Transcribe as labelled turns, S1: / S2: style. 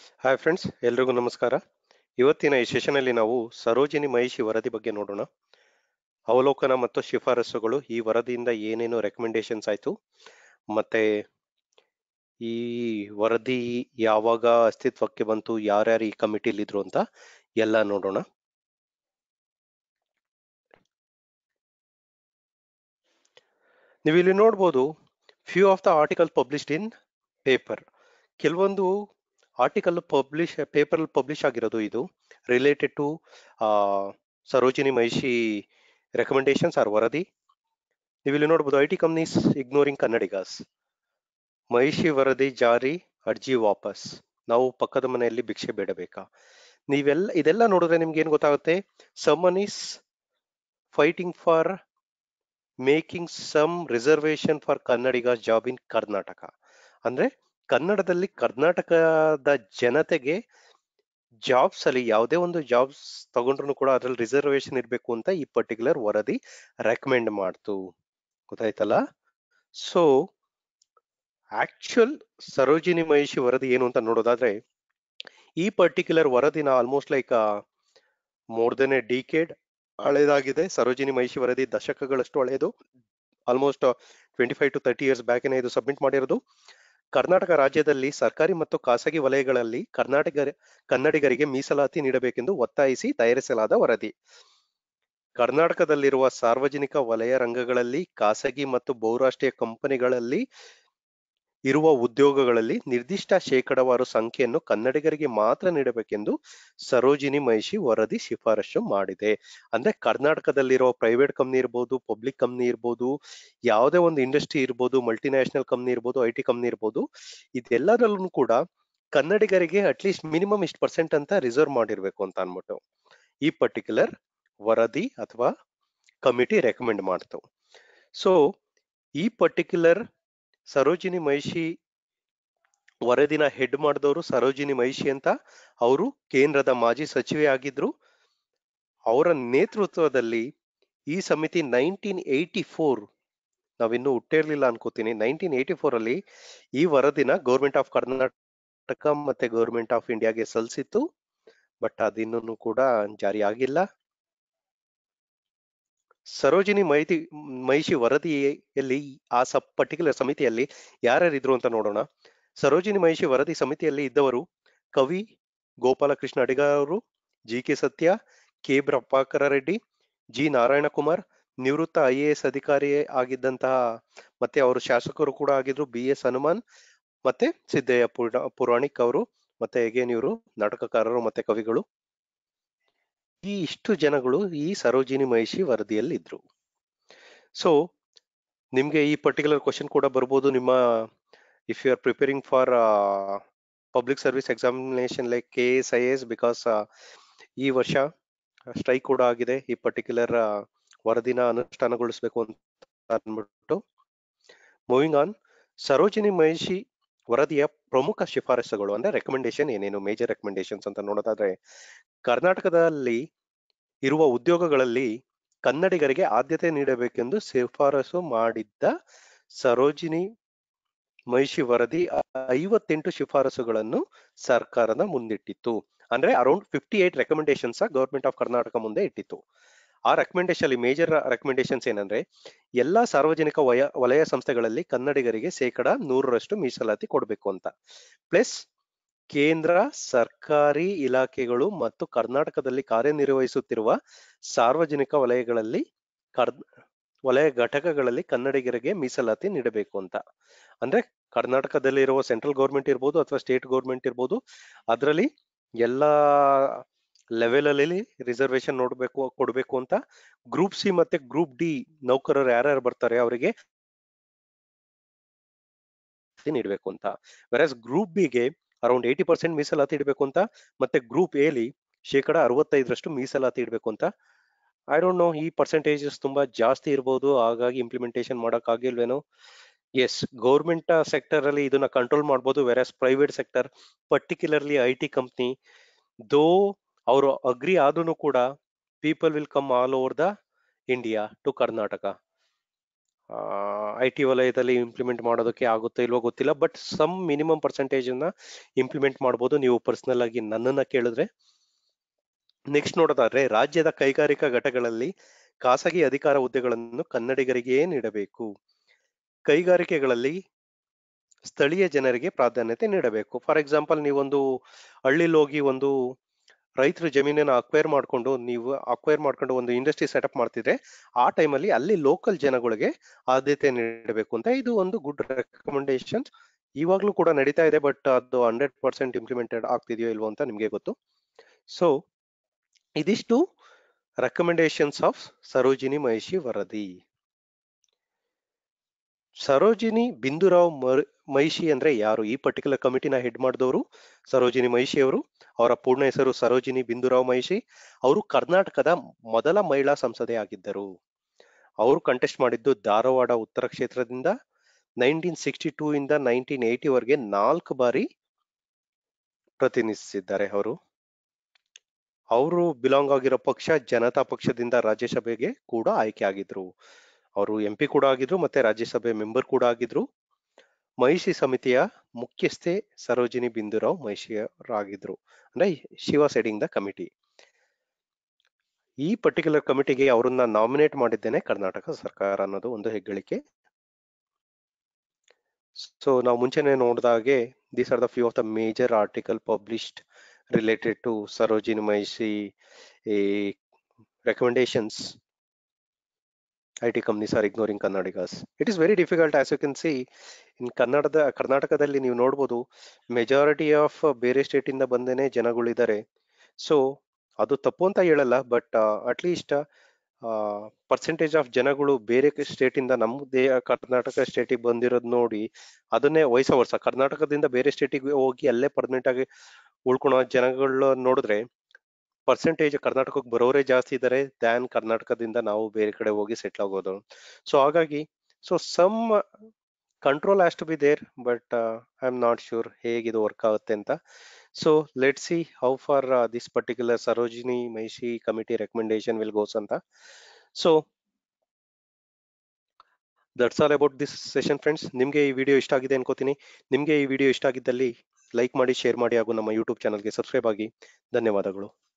S1: Hi friends, ಎಲ್ರಿಗೂ ನಮಸ್ಕಾರ. ಇವತ್ತಿನ ಈ ಸೆಷನಲ್ಲಿ ನಾವು ಸರೋಜಿನಿ ಮಹಿಷಿ ವರದಿ ಬಗ್ಗೆ ನೋಡೋಣ. ಅವಲೋಕನ ಮತ್ತು ಶಿಫಾರಸುಗಳು, ಈ ವರದಿಯಿಂದ ಏನೇನು ರೆಕಮೆಂಡೇಶನ್ಸ್ ಆಯ್ತು, ಮತ್ತೆ ಈ ವರದಿ ಯಾವಾಗ ಅಸ್ತಿತ್ವಕ್ಕೆ ಬಂತು, ಯಾರ್ಯಾರು ಈ ಕಮಿಟಿಲಿ ಇದ್ರು ಅಂತ ಎಲ್ಲ ನೋಡೋಣ. ನೀವು ಇಲ್ಲಿ ನೋಡ್ಬೋದು, few of the article published in paper. ಕೆಲವೊಂದು ಆರ್ಟಿಕಲ್ ಪೇಪರ್ ಪಬ್ಲಿಷ್ ಆಗಿರೋದು ಇದು related to Sarojini Mahishi recommendations or ವರದಿ. ನೀವು ಇಲ್ಲಿ ನೋಡ್ಬೋದು, I T companies ignoring Kannadigas, Mahishi ವರದಿ ಜಾರಿ, ಅರ್ಜಿ ವಾಪಸ್, ನಾವು ಪಕ್ಕದ ಮನೆಯಲ್ಲಿ ಭಿಕ್ಷೆ ಬೇಡಬೇಕಾ. ಇದೆಲ್ಲ ನೋಡಿದ್ರೆ ನಿಮ್ಗೆ ಏನ್ ಗೊತ್ತಾಗುತ್ತೆ? Someone is fighting for making some reservation for Kannadigas job in Karnataka. ಅಂದ್ರೆ ಕನ್ನಡದಲ್ಲಿ ಕರ್ನಾಟಕದ ಜನತೆಗೆ ಜಾಬ್ಸ್ ಅಲ್ಲಿ ಯಾವುದೇ ಒಂದು ಜಾಬ್ಸ್ ತಗೊಂಡ್ರು ಕೂಡ ಅದ್ರಲ್ಲಿ ರಿಸರ್ವೇಶನ್ ಇರಬೇಕು ಅಂತ ಈ ಪರ್ಟಿಕ್ಯುಲರ್ ವರದಿ ರೆಕಮೆಂಡ್ ಮಾಡ್ತು. ಗೊತ್ತಾಯ್ತಲ್ಲ? ಸೊ ಆಕ್ಚುಯಲ್ ಸರೋಜಿನಿ ಮಹಿಷಿ ವರದಿ ಏನು ಅಂತ ನೋಡೋದಾದ್ರೆ, ಈ ಪರ್ಟಿಕ್ಯುಲರ್ ವರದಿನ almost like more than a decade ಹಳೇದಾಗಿದೆ. ಸರೋಜಿನಿ ಮಹಿಷಿ ವರದಿ ದಶಕಗಳಷ್ಟು ಹಳೆಯದು. ಆಲ್ಮೋಸ್ಟ್ 25 to 30 years ಬ್ಯಾಕ್ ಇದು ಸಬ್ಮಿಟ್ ಮಾಡಿರೋದು. ಕರ್ನಾಟಕ ರಾಜ್ಯದಲ್ಲಿ ಸರ್ಕಾರಿ ಮತ್ತು ಖಾಸಗಿ ವಲಯಗಳಲ್ಲಿ ಕನ್ನಡಿಗರಿಗೆ ಮೀಸಲಾತಿ ನೀಡಬೇಕೆಂದು ಒತ್ತಾಯಿಸಿ ತಯಾರಿಸಲಾದ ವರದಿ. ಕರ್ನಾಟಕದಲ್ಲಿರುವ ಸಾರ್ವಜನಿಕ ವಲಯ ರಂಗಗಳಲ್ಲಿ, ಖಾಸಗಿ ಮತ್ತು ಬಹುರಾಷ್ಟ್ರೀಯ ಕಂಪನಿಗಳಲ್ಲಿ ಇರುವ ಉದ್ಯೋಗಗಳಲ್ಲಿ ನಿರ್ದಿಷ್ಟ ಶೇಕಡಾವಾರು ಸಂಖ್ಯೆಯನ್ನು ಕನ್ನಡಿಗರಿಗೆ ಮಾತ್ರ ನೀಡಬೇಕೆಂದು ಸರೋಜಿನಿ ಮಹಿಷಿ ವರದಿ ಶಿಫಾರಸು ಮಾಡಿದೆ. ಅಂದ್ರೆ ಕರ್ನಾಟಕದಲ್ಲಿರೋ ಪ್ರೈವೇಟ್ ಕಂಪ್ನಿ ಇರ್ಬೋದು, ಪಬ್ಲಿಕ್ ಕಂಪ್ನಿ ಇರ್ಬೋದು, ಯಾವುದೇ ಒಂದು ಇಂಡಸ್ಟ್ರಿ ಇರ್ಬೋದು, ಮಲ್ಟಿನ್ಯಾಷನಲ್ ಕಂಪ್ನಿ ಇರ್ಬೋದು, ಐ ಟಿ ಕಂಪ್ನಿ ಇರ್ಬೋದು, ಇದೆಲ್ಲದರಲ್ಲೂ ಕೂಡ ಕನ್ನಡಿಗರಿಗೆ ಅಟ್ಲೀಸ್ಟ್ ಮಿನಿಮಮ್ ಇಷ್ಟು ಪರ್ಸೆಂಟ್ ಅಂತ ರಿಸರ್ವ್ ಮಾಡಿರ್ಬೇಕು ಅಂತ ಅನ್ಬಿಟ್ಟು ಈ ಪರ್ಟಿಕ್ಯುಲರ್ ವರದಿ ಅಥವಾ ಕಮಿಟಿ ರೆಕಮೆಂಡ್ ಮಾಡ್ತು. ಸೊ ಈ ಪರ್ಟಿಕ್ಯುಲರ್ ಸರೋಜಿನಿ ಮಹಿಷಿ ವರದಿನ ಹೆಡ್ ಮಾಡಿದವರು ಸರೋಜಿನಿ ಮಹಿಷಿ ಅಂತ. ಅವರು ಕೇಂದ್ರದ ಮಾಜಿ ಸಚಿವೆ ಆಗಿದ್ರು. ಅವರ ನೇತೃತ್ವದಲ್ಲಿ ಈ ಸಮಿತಿ 1984, ನಾವಿನ್ನೂ ಹುಟ್ಟಿರ್ಲಿಲ್ಲ ಅನ್ಕೋತೀನಿ, 1984 ಅಲ್ಲಿ ಈ ವರದಿನ ಗೌರ್ಮೆಂಟ್ ಆಫ್ ಕರ್ನಾಟಕ ಮತ್ತೆ ಗೌರ್ಮೆಂಟ್ ಆಫ್ ಇಂಡಿಯಾಗೆ ಸಲ್ಲಿಸಿತ್ತು. ಬಟ್ ಅದಿನ್ನೂ ಕೂಡ ಜಾರಿ ಆಗಿಲ್ಲ. ಸರೋಜಿನಿ ಮಹಿಷಿ ವರದಿಯಲ್ಲಿ ಆ ಪರ್ಟಿಕ್ಯುಲರ್ ಸಮಿತಿಯಲ್ಲಿ ಯಾರ್ಯಾರಿದ್ರು ಅಂತ ನೋಡೋಣ. ಸರೋಜಿನಿ ಮಹಿಷಿ ವರದಿ ಸಮಿತಿಯಲ್ಲಿ ಇದ್ದವರು ಕವಿ ಗೋಪಾಲಕೃಷ್ಣ ಅಡಿಗ ಅವರು, G K Satya, K Prabhakara Reddy, G Narayanakumar, ನಿವೃತ್ತ IAS ಅಧಿಕಾರಿ ಆಗಿದ್ದಂತಹ ಮತ್ತೆ ಅವರು ಶಾಸಕರು ಕೂಡ ಆಗಿದ್ರು ಬಿ ಎಸ್ ಹನುಮಾನ್, ಮತ್ತೆ ಸಿದ್ದಯ್ಯ ಪುರಾಣಿಕ್ ಅವರು, ಮತ್ತೆ ಅಗೇನ್ ಇವರು ನಾಟಕಕಾರರು ಮತ್ತೆ ಕವಿಗಳು. ಈ ಇಷ್ಟು ಜನಗಳು ಈ ಸರೋಜಿನಿ ಮಹಿಷಿ ವರದಿಯಲ್ಲಿ ಇದ್ರು. ಸೊ ನಿಮ್ಗೆ ಈ ಪರ್ಟಿಕ್ಯುಲರ್ ಕ್ವಶನ್ ಕೂಡ ಬರ್ಬೋದು ನಿಮ್ಮ if you are preparing for public service examination like KS IAS, because ಈ ವರ್ಷ ಸ್ಟ್ರೈಕ್ ಕೂಡ ಆಗಿದೆ ಈ ಪರ್ಟಿಕ್ಯುಲರ್ ವರದಿನ ಅನುಷ್ಠಾನಗೊಳಿಸಬೇಕು ಅಂತ ಅಂದ್ಬಿಟ್ಟು. ಮೂವಿಂಗ್ ಆನ್, ಸರೋಜಿನಿ ಮಹಿಷಿ ವರದಿಯ ಪ್ರಮುಖ ಶಿಫಾರಸುಗಳು ಅಂದ್ರೆ ರೆಕಮೆಂಡೇಶನ್ ಏನೇನು, ಮೇಜರ್ ರೆಕಮೆಂಡೇಶನ್ಸ್ ಅಂತ ನೋಡೋದಾದ್ರೆ, ಕರ್ನಾಟಕದಲ್ಲಿ ಇರುವ ಉದ್ಯೋಗಗಳಲ್ಲಿ ಕನ್ನಡಿಗರಿಗೆ ಆದ್ಯತೆ ನೀಡಬೇಕೆಂದು ಶಿಫಾರಸು ಮಾಡಿದ್ದ ಸರೋಜಿನಿ ಮಹಿಷಿ ವರದಿ 58 ಶಿಫಾರಸುಗಳನ್ನು ಸರ್ಕಾರದ ಮುಂದಿಟ್ಟಿತ್ತು. ಅಂದ್ರೆ around 58 recommendations government of Karnataka ಮುಂದೆ ಇಟ್ಟಿತ್ತು. ಆ ರೆಕಮೆಂಡೇಶನ್ ಅಲ್ಲಿ ಮೇಜರ್ ರೆಕಮೆಂಡೇಶನ್ಸ್ ಏನಂದ್ರೆ, ಎಲ್ಲಾ ಸಾರ್ವಜನಿಕ ವಲಯ ಸಂಸ್ಥೆಗಳಲ್ಲಿ ಕನ್ನಡಿಗರಿಗೆ 100% ಮೀಸಲಾತಿ ಕೊಡಬೇಕು ಅಂತ. ಪ್ಲಸ್ ಕೇಂದ್ರ ಸರ್ಕಾರಿ ಇಲಾಖೆಗಳು ಮತ್ತು ಕರ್ನಾಟಕದಲ್ಲಿ ಕಾರ್ಯನಿರ್ವಹಿಸುತ್ತಿರುವ ಸಾರ್ವಜನಿಕ ವಲಯಗಳಲ್ಲಿ ವಲಯ ಘಟಕಗಳಲ್ಲಿ ಕನ್ನಡಿಗರಿಗೆ ಮೀಸಲಾತಿ ನೀಡಬೇಕು ಅಂತ. ಅಂದ್ರೆ ಕರ್ನಾಟಕದಲ್ಲಿರುವ ಸೆಂಟ್ರಲ್ ಗೌರ್ಮೆಂಟ್ ಇರ್ಬೋದು ಅಥವಾ ಸ್ಟೇಟ್ ಗೌರ್ಮೆಂಟ್ ಇರ್ಬೋದು, ಅದರಲ್ಲಿ ಎಲ್ಲಾ ಲೆವೆಲ್ ಅಲ್ಲಿ ರಿಸರ್ವೇಶನ್ ಕೊಡಬೇಕು ಅಂತ. ಗ್ರೂಪ್ ಸಿ ಮತ್ತೆ ಗ್ರೂಪ್ ಡಿ ನೌಕರರು ಯಾರ್ಯಾರು ಬರ್ತಾರೆ ಅವರಿಗೆ ನೀಡಬೇಕು ಅಂತ. ವೆರಸ್ ಗ್ರೂಪ್ ಬಿಗೆ ಅರೌಂಡ್ 80% ಮೀಸಲಾತಿ ಇಡಬೇಕು ಅಂತ, ಮತ್ತೆ ಗ್ರೂಪ್ ಎಲಿ 65% ಮೀಸಲಾತಿ ಇಡಬೇಕು ಅಂತ. ಐ ಡೋಂಟ್ ನೋ, ಈ ಪರ್ಸೆಂಟೇಜಸ್ ತುಂಬಾ ಜಾಸ್ತಿ ಇರ್ಬೋದು, ಹಾಗಾಗಿ ಇಂಪ್ಲಿಮೆಂಟೇಷನ್ ಮಾಡಕ್ ಆಗಿಲ್ವೇನೋ. ಎಸ್, ಗೌರ್ಮೆಂಟ್ ಸೆಕ್ಟರ್ ಅಲ್ಲಿ ಇದನ್ನ ಕಂಟ್ರೋಲ್ ಮಾಡ್ಬೋದು. Versus private sector, particularly IT ಕಂಪ್ನಿ, ದೋ ಅವರು ಅಗ್ರಿ ಆದ್ರೂ ಕೂಡ people will come all over the India to Karnataka. I T ವಲಯದಲ್ಲಿ ಇಂಪ್ಲಿಮೆಂಟ್ ಮಾಡೋದಕ್ಕೆ ಆಗುತ್ತೋ ಇಲ್ವೋ ಗೊತ್ತಿಲ್ಲ, ಬಟ್ ಸಮ್ ಮಿನಿಮಮ್ ಪರ್ಸೆಂಟೇಜ್ ಅನ್ನ ಇಂಪ್ಲಿಮೆಂಟ್ ಮಾಡ್ಬೋದು ನೀವು ಪರ್ಸನಲ್ ಆಗಿ ನನ್ನನ್ನ ಕೇಳಿದ್ರೆ. ನೆಕ್ಸ್ಟ್ ನೋಡೋದಾದ್ರೆ, ರಾಜ್ಯದ ಕೈಗಾರಿಕಾ ಘಟಕಗಳಲ್ಲಿ ಖಾಸಗಿ ಅಧಿಕಾರ ಹುದ್ದೆಗಳನ್ನು ಕನ್ನಡಿಗರಿಗೇ ನೀಡಬೇಕು. ಕೈಗಾರಿಕೆಗಳಲ್ಲಿ ಸ್ಥಳೀಯ ಜನರಿಗೆ ಪ್ರಾಧಾನ್ಯತೆ ನೀಡಬೇಕು. ಫಾರ್ ಎಕ್ಸಾಂಪಲ್, ನೀವೊಂದು ಹಳ್ಳಿಲಿ ಹೋಗಿ ಒಂದು ರೈತರ ಜಮೀನನ್ನು ಅಕ್ವೈರ್ ಮಾಡ್ಕೊಂಡು ಒಂದು ಇಂಡಸ್ಟ್ರಿ ಸೆಟಪ್ ಮಾಡ್ತಿದ್ರೆ, ಆ ಟೈಮಲ್ಲಿ ಅಲ್ಲಿ ಲೋಕಲ್ ಜನಗಳಿಗೆ ಆದ್ಯತೆ ನೀಡಬೇಕು ಅಂತ ಇದು ಒಂದು ಗುಡ್ ರೆಕಮೆಂಡೇಶನ್. ಇವಾಗ್ಲೂ ಕೂಡ ನಡೀತಾ ಇದೆ, ಬಟ್ ಅದು 100% ಇಂಪ್ಲಿಮೆಂಟೆಡ್ ಆಗ್ತಿದೆಯೋ ಇಲ್ವೋ ಅಂತ ನಿಮಗೆ ಗೊತ್ತು. ಸೊ ಇದಿಷ್ಟು ರೆಕಮೆಂಡೇಶನ್ಸ್ ಆಫ್ ಸರೋಜಿನಿ ಮಹಿಷಿ ವರದಿ. ಸರೋಜಿನಿ ಬಿಂದುರಾವ್ ಮಹಿಷಿ ಅಂದ್ರೆ ಯಾರು? ಈ ಪರ್ಟಿಕ್ಯುಲರ್ ಕಮಿಟಿನ ಹೆಡ್ ಮಾಡಿದವರು ಸರೋಜಿನಿ ಮಹಿಷಿ ಅವರು. ಅವರ ಪೂರ್ಣ ಹೆಸರು ಸರೋಜಿನಿ ಬಿಂದುರಾವ್ ಮಹಿಷಿ. ಅವರು ಕರ್ನಾಟಕದ ಮೊದಲ ಮಹಿಳಾ ಸಂಸದೆ ಆಗಿದ್ದರು. ಅವರು ಕಂಟೆಸ್ಟ್ ಮಾಡಿದ್ದು ಧಾರವಾಡ ಉತ್ತರ ಕ್ಷೇತ್ರದಿಂದ 1962 ಇಂದ 1980 ವರೆಗೆ 4 ಬಾರಿ ಪ್ರತಿನಿಧಿಸಿದ್ದಾರೆ. ಅವರು ಬಿಲಾಂಗ್ ಆಗಿರೋ ಪಕ್ಷ ಜನತಾ ಪಕ್ಷದಿಂದ ರಾಜ್ಯಸಭೆಗೆ ಕೂಡ ಆಯ್ಕೆ ಆಗಿದ್ರು. ಅವರು MP ಕೂಡ ಆಗಿದ್ರು ಮತ್ತೆ ರಾಜ್ಯಸಭೆ ಮೆಂಬರ್ ಕೂಡ ಆಗಿದ್ರು. ಮಹಿಷಿ ಸಮಿತಿಯ ಮುಖ್ಯಸ್ಥೆ ಸರೋಜಿನಿ ಬಿಂದುರಾವ್ ಮಹಿಷಿಯವರಾಗಿದ್ರು. ಅಂದ್ರೆ she was heading the committee. ಈ ಪರ್ಟಿಕ್ಯುಲರ್ ಕಮಿಟಿಗೆ ಅವರನ್ನ ನಾಮಿನೇಟ್ ಮಾಡಿದ್ದೇನೆ ಕರ್ನಾಟಕ ಸರ್ಕಾರ ಅನ್ನೋದು ಒಂದು ಹೆಗ್ಗಳಿಕೆ. ಸೊ ನಾವು ಮುಂಚೆನೆ ನೋಡಿದಾಗೆ these are the few of the major article published related to Sarojini Maishi recommendations. IT companies are ignoring Kannadigas. It is very difficult, as you can see, in ಕರ್ನಾಟಕದಲ್ಲಿ ನೀವು ನೋಡ್ಬೋದು, ಮೆಜಾರಿಟಿ ಆಫ್ ಬೇರೆ state ಇಂದ ಬಂದೇನೆ ಜನಗಳಿದ್ದಾರೆ. So ಅದು ತಪ್ಪು ಅಂತ ಹೇಳಲ್ಲ, but at least percentage of ಜನಗಳು ಬೇರೆ ಸ್ಟೇಟ್ ಇಂದ ನಮ್ಮದೇ ಕರ್ನಾಟಕ ಸ್ಟೇಟಿಗೆ ಬಂದಿರೋದು ನೋಡಿ, ಅದನ್ನೇ ವರ್ಷ ಕರ್ನಾಟಕದಿಂದ ಬೇರೆ ಸ್ಟೇಟಿಗೆ ಹೋಗಿ ಅಲ್ಲೇ ಪರ್ಮನೆಂಟ್ ಆಗಿ ಉಳ್ಕೊಳೋ ಜನಗಳು ನೋಡಿದ್ರೆ ಪರ್ಸೆಂಟೇಜ್ ಕರ್ನಾಟಕಕ್ಕೆ ಬರೋರೇ ಜಾಸ್ತಿ ಇದ್ದಾರೆ ದ್ಯಾನ್ ಕರ್ನಾಟಕದಿಂದ ನಾವು ಬೇರೆ ಕಡೆ ಹೋಗಿ ಸೆಟ್ಲ್ ಆಗೋದು. ಸೊ ಹಾಗಾಗಿ some control has to be there, but I am not sure ಹೇಗಿದು ವರ್ಕ್ ಆಗುತ್ತೆ ಅಂತ. So let see how far this particular Sarojini Mahishi committee recommendation will goes ಅಂತ. So that's all about this session friends. ನಿಮಗೆ ಈ video ಇಷ್ಟ ಆಗಿದೆ ಅನ್ಕೋತೀನಿ. ನಿಮಗೆ ಈ ವಿಡಿಯೋ ಇಷ್ಟ ಆಗಿದ್ದಲ್ಲಿ ಲೈಕ್ ಮಾಡಿ, ಶೇರ್ ಮಾಡಿ ಹಾಗೂ ನಮ್ಮ ಯೂಟ್ಯೂಬ್ ಚಾನಲ್ಗೆ ಸಬ್ಸ್ಕ್ರೈಬ್ ಆಗಿ. ಧನ್ಯವಾದಗಳು.